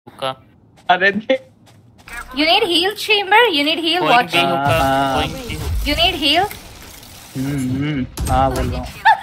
हुक्का। अरे You need heal, chamber. You need heal. Watch. हुक्का। You need heal. हाँ बोल रहा हूँ।